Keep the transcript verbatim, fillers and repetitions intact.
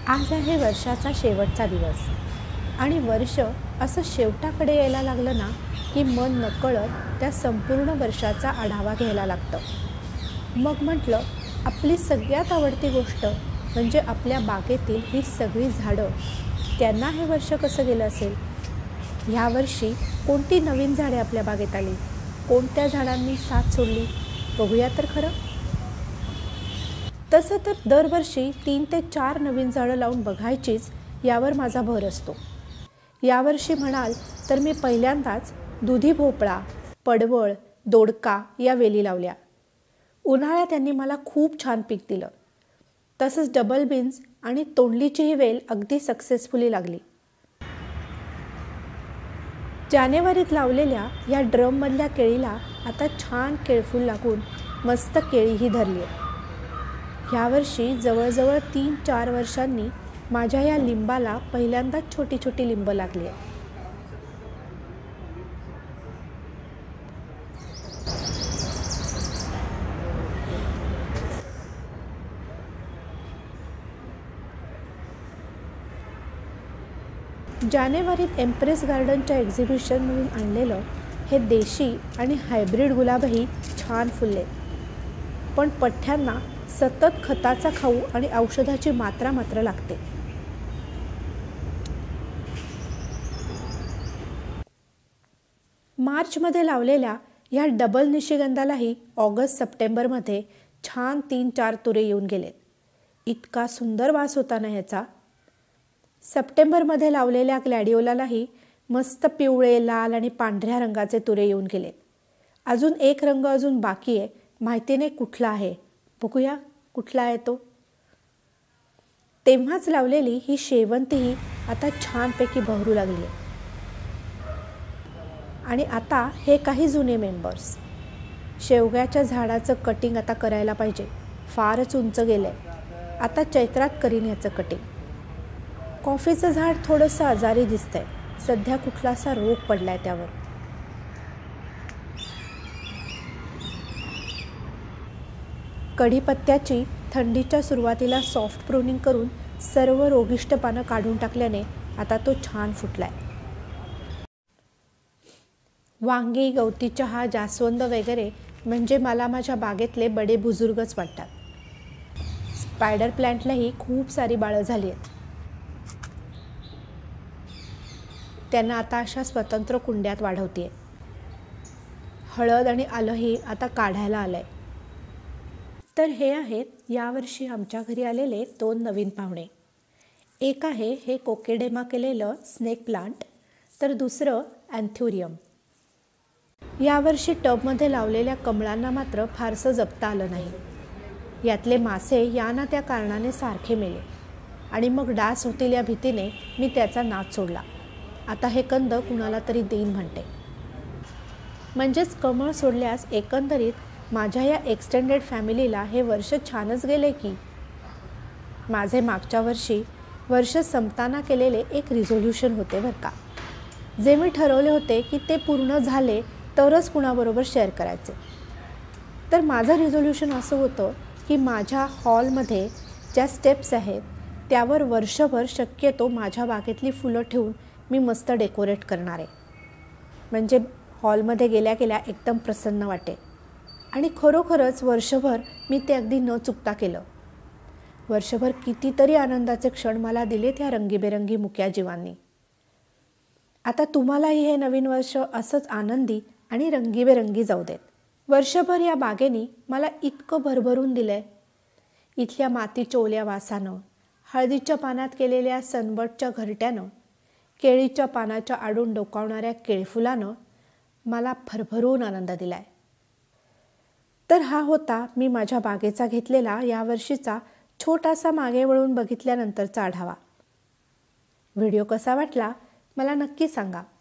आज आहे वर्षाचा शेवटचा दिवस आणि वर्ष असं शेवटाकडे यायला लागलं ना की मन नकळत त्या संपूर्ण वर्षाचा आढावा घ्यायला लागतं। मग म्हटलं आपली सगळ्यात आवडती गोष्ट म्हणजे आपल्या बागेतील ही सगळी झाडं, त्यांना हे वर्ष कसं गेलं असेल। ह्या वर्षी कोणती नवीन झाडे आपल्या बागेत आली, कोणत्या झाडांनी साथ सोडली, बघूया तर खरं। तसं तर दरवर्षी तीन ते चार नवीन झाडं लावून बघायचीच यावर माझा भर असतो। यावर्षी म्हणाल तर मी पहिल्यांदाच दुधी भोपळा, पडवळ, दोडका या वेली लावल्या। उन्हाळ्यात त्यांनी मला खूप छान पीक दिलं। तसंच डबल बीन्स आणि तोंडलीचीही वेल अगदी सक्सेसफुली लागली। जानेवारीत लावलेल्या या ड्रममधल्या केळीला आता छान केळफूल लागून मस्त केळीही धरली आहे। यावर्षी जवळजवळ तीन चार वर्षांनी माझ्या या लिंबाला पहिल्यांदाच छोटी छोटी लिंब लागली आहे। जानेवारीत एम्प्रेस गार्डनच्या एक्झिबिशनमधून आणलेलं हे देशी आणि हायब्रिड गुलाबही छान फुलले, पण पठ्ठ्यांना सतत खताचा खाऊ आणि औषधाची मात्रा मात्र लागते। मार्चमध्ये लावलेल्या या डबल निशिगंधालाही ऑगस्ट सप्टेंबरमध्ये छान तीन चार तुरे येऊन गेलेत। इतका सुंदर वास होता ना ह्याचा। सप्टेंबरमध्ये लावलेल्या ग्लॅडिओलाही मस्त पिवळे, लाल आणि पांढऱ्या रंगाचे तुरे येऊन गेलेत। अजून एक रंग अजून बाकी आहे, माहिती नाही कुठला आहे, बघूया कुठला आहे तो। तेव्हाच लावलेली ही शेवंतीही आता छानपैकी बहरू लागली आहे। आणि आता हे काही जुने मेंबर्स। शेवग्याच्या झाडाचं कटिंग आता करायला पाहिजे, फारच उंच गेलंय, आता चैत्रात करीन ह्याचं कटिंग। कॉफीचं झाड थोडंसं आजारी दिसतंय, सध्या कुठलासा रोग पडलाय त्यावर। कढीपत्त्याची थंडीच्या सुरुवातीला सॉफ्ट प्रूनिंग करून सर्व रोगिष्ट पानं काढून टाकल्याने आता तो छान फुटलाय। वांगी, गवती चहा, जास्वंद वगैरे म्हणजे मला माझ्या बागेतले बडे बुजुर्गच वाटतात। स्पायडर प्लांटलाही खूप सारी बाळं झाली आहेत, त्यांना आता अशा स्वतंत्र कुंड्यात वाढवते। हळद आणि आलंही आता काढायला आलंय। तर हे आहेत यावर्षी आमच्या घरी आलेले दोन नवीन पाहुणे। एक आहे हे कोकेडेमा केलेलं स्नेक प्लांट, तर दुसरं अँथुरियम। यावर्षी टबमध्ये लावलेल्या कमळांना मात्र फारसं जपता आलं नाही। यातले मासे या ना त्या कारणाने सारखे मेले आणि मग डास होतील या भीतीने मी त्याचा नाद सोडला। आता हे कंद कुणाला तरी देईन म्हणते। म्हणजेच कमळ सोडल्यास एकंदरीत माझ्या या एक्सटेंडेड फॅमिलीला हे वर्ष छानच गेले की। माझे मागच्या वर्षी वर्ष संपताना केलेले एक रिझोल्यूशन होते बरं का, जे मी ठरवले होते की ते पूर्ण झाले तरच कुणाबरोबर शेअर करायचे। तर माझं रिझोल्यूशन असं होतं की माझ्या हॉलमध्ये ज्या स्टेप्स आहेत त्यावर वर्षभर शक्यतो माझ्या बागेतली फुलं ठेवून मी मस्त डेकोरेट करणार आहे, म्हणजे हॉलमध्ये गेल्या गेल्या एकदम प्रसन्न वाटेल। आणि खरोखरच वर्षभर मी ते अगदी न चुकता केलं। वर्षभर कितीतरी आनंदाचे क्षण मला दिले त्या रंगीबेरंगी मुक्या जीवांनी। आता तुम्हालाही हे नवीन वर्ष असंच आनंदी आणि रंगीबेरंगी जाऊ देत। वर्षभर या बागेने मला इतकं भरभरून दिलंय। इथल्या मातीच्या ओल्या वासानं, हळदीच्या पानात केलेल्या सनबर्डच्या घरट्यानं, केळीच्या पानाच्या आडून डोकावणाऱ्या केळफुलानं मला भरभरून आनंद दिलाय। तर हा होता मी माझ्या बागेचा घेतलेला यावर्षीचा छोटासा मागे वळून बघितल्यानंतरचा आढावा। व्हिडिओ कसा वाटला मला नक्की सांगा।